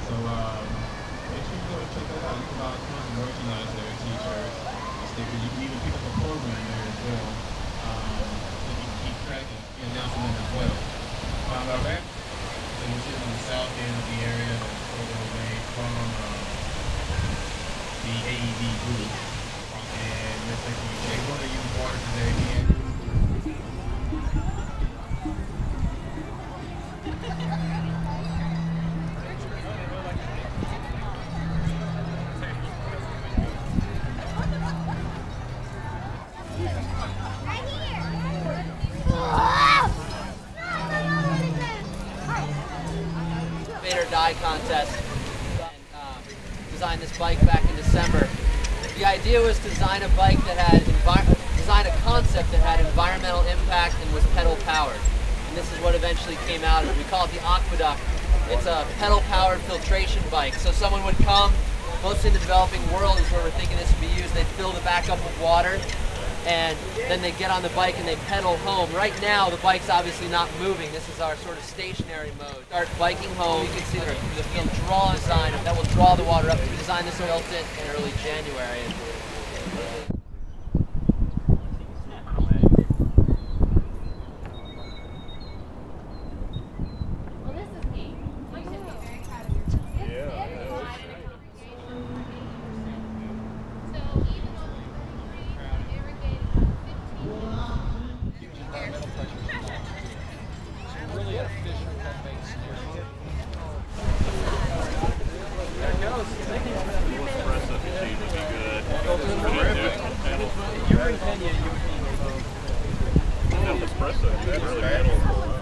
So make sure you go and check that out. You can buy tons of merchandise there, t-shirts, stickers. You can even pick up a program there as well. So you can keep track and announce them as well. Found out that? So we're sitting on the south end of the area that's further away from the AED group. And let's say they want to use water today again. Or Die contest and designed this bike back in December. The idea was to design a bike that had design a concept that had environmental impact and was pedal powered. And this is what eventually came out of it. We call it the Aqueduct. It's a pedal powered filtration bike. So someone would come, mostly in the developing world is where we're thinking this would be used. They'd fill the back up with water, and then they get on the bike and they pedal home. Right now, the bike's obviously not moving. This is our sort of stationary mode. Start biking home. You can see the draw design that will draw the water up. We designed this and built it in early January. Well, this is neat. You should be very proud of yourself. Yeah. So even on the irrigated 15 environmental pressures. So really at a Fisher Cup base here. There it goes. Thank you. Espresso machine would be good. If you were in Kenya, you would be Espresso, that's really metal.